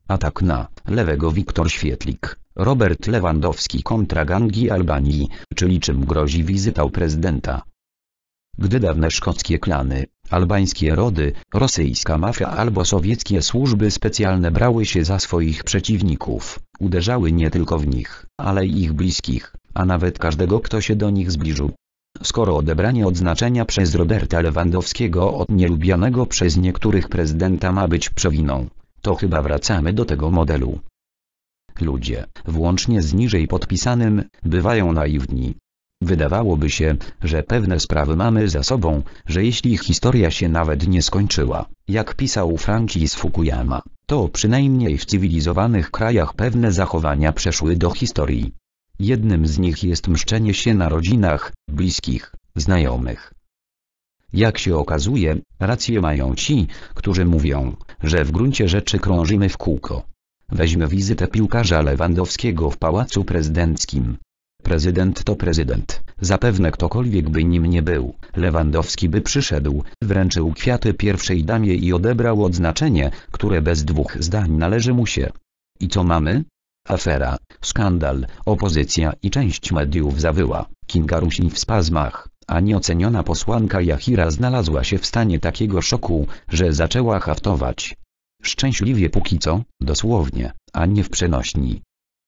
Atak na lewego Wiktor Świetlik, Robert Lewandowski kontra gangi Albanii, czyli czym grozi wizyta u prezydenta. Gdy dawne szkockie klany, albańskie rody, rosyjska mafia albo sowieckie służby specjalne brały się za swoich przeciwników, uderzały nie tylko w nich, ale i ich bliskich, a nawet każdego, kto się do nich zbliżył. Skoro odebranie odznaczenia przez Roberta Lewandowskiego od nielubianego przez niektórych prezydenta ma być przewiną, to chyba wracamy do tego modelu. Ludzie, włącznie z niżej podpisanym, bywają naiwni. Wydawałoby się, że pewne sprawy mamy za sobą, że jeśli historia się nawet nie skończyła, jak pisał Francis Fukuyama, to przynajmniej w cywilizowanych krajach pewne zachowania przeszły do historii. Jednym z nich jest mszczenie się na rodzinach, bliskich, znajomych. Jak się okazuje, rację mają ci, którzy mówią, że w gruncie rzeczy krążymy w kółko. Weźmy wizytę piłkarza Lewandowskiego w Pałacu Prezydenckim. Prezydent to prezydent, zapewne ktokolwiek by nim nie był, Lewandowski by przyszedł, wręczył kwiaty pierwszej damie i odebrał odznaczenie, które bez dwóch zdań należy mu się. I co mamy? Afera, skandal, opozycja i część mediów zawyła, Kinga Rusin w spazmach, a nieoceniona posłanka Jachira znalazła się w stanie takiego szoku, że zaczęła haftować. Szczęśliwie póki co, dosłownie, a nie w przenośni.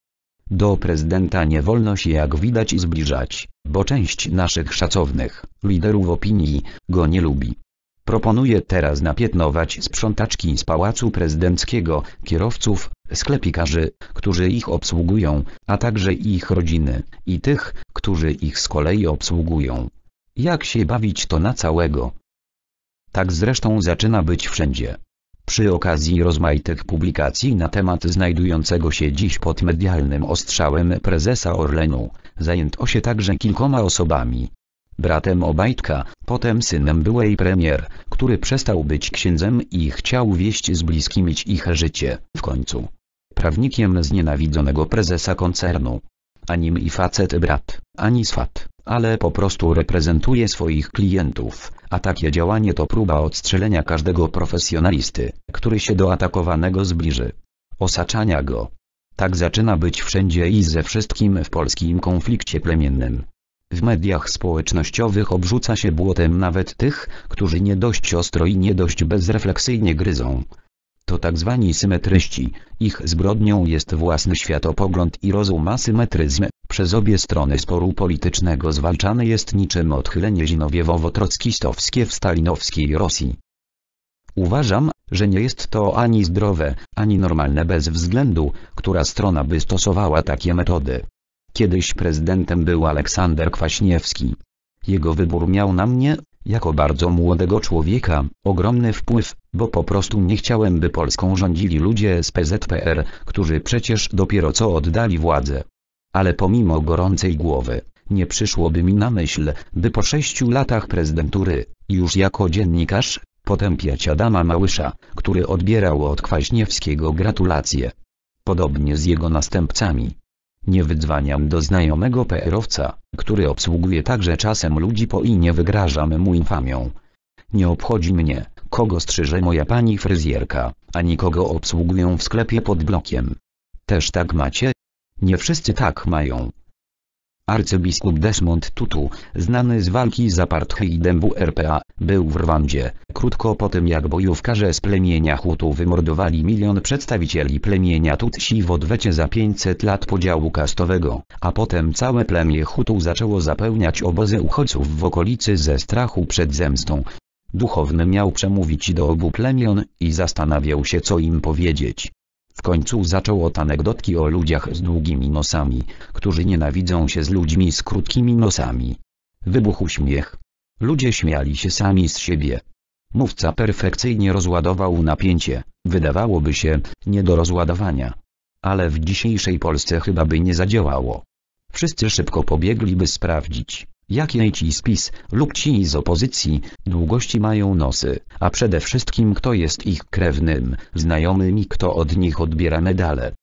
Do prezydenta nie wolno się jak widać zbliżać, bo część naszych szacownych liderów opinii go nie lubi. Proponuję teraz napiętnować sprzątaczki z Pałacu Prezydenckiego, kierowców, sklepikarzy, którzy ich obsługują, a także ich rodziny, i tych, którzy ich z kolei obsługują. Jak się bawić to na całego? Tak zresztą zaczyna być wszędzie. Przy okazji rozmaitych publikacji na temat znajdującego się dziś pod medialnym ostrzałem prezesa Orlenu, zajęto się także kilkoma osobami. Bratem Obajtka, potem synem byłej premier, który przestał być księdzem i chciał wieść z bliskimi ich życie, w końcu prawnikiem znienawidzonego prezesa koncernu. Ani mi facet brat, ani swat, ale po prostu reprezentuje swoich klientów, a takie działanie to próba odstrzelenia każdego profesjonalisty, który się do atakowanego zbliży. Osaczania go. Tak zaczyna być wszędzie i ze wszystkim w polskim konflikcie plemiennym. W mediach społecznościowych obrzuca się błotem nawet tych, którzy nie dość ostro i nie dość bezrefleksyjnie gryzą. To tak zwani symetryści, ich zbrodnią jest własny światopogląd i rozum, a symetryzm, przez obie strony sporu politycznego zwalczany jest niczym odchylenie zinowiewowo-trockistowskie w stalinowskiej Rosji. Uważam, że nie jest to ani zdrowe, ani normalne bez względu, która strona by stosowała takie metody. Kiedyś prezydentem był Aleksander Kwaśniewski. Jego wybór miał na mnie, jako bardzo młodego człowieka, ogromny wpływ, bo po prostu nie chciałem, by Polską rządzili ludzie z PZPR, którzy przecież dopiero co oddali władzę. Ale pomimo gorącej głowy, nie przyszłoby mi na myśl, by po 6 latach prezydentury, już jako dziennikarz, potępiać Adama Małysza, który odbierał od Kwaśniewskiego gratulacje. Podobnie z jego następcami. Nie wydzwaniam do znajomego PR-owca, który obsługuje także czasem ludzi i nie wygrażam mu infamią. Nie obchodzi mnie, kogo strzyże moja pani fryzjerka, ani kogo obsługują w sklepie pod blokiem. Też tak macie? Nie wszyscy tak mają. Arcybiskup Desmond Tutu, znany z walki z apartheidem w RPA, był w Rwandzie, krótko po tym jak bojówkarze z plemienia Hutu wymordowali 1 milion przedstawicieli plemienia Tutsi w odwecie za 500 lat podziału kastowego, a potem całe plemię Hutu zaczęło zapełniać obozy uchodźców w okolicy ze strachu przed zemstą. Duchowny miał przemówić do obu plemion i zastanawiał się, co im powiedzieć. W końcu zaczął od anegdotki o ludziach z długimi nosami, którzy nienawidzą się z ludźmi z krótkimi nosami. Wybuchł śmiech. Ludzie śmiali się sami z siebie. Mówca perfekcyjnie rozładował napięcie, wydawałoby się, nie do rozładowania. Ale w dzisiejszej Polsce chyba by nie zadziałało. Wszyscy szybko pobiegliby sprawdzić, jakie ci z PiS lub ci z opozycji długości mają nosy, a przede wszystkim kto jest ich krewnym, znajomym i kto od nich odbiera medale.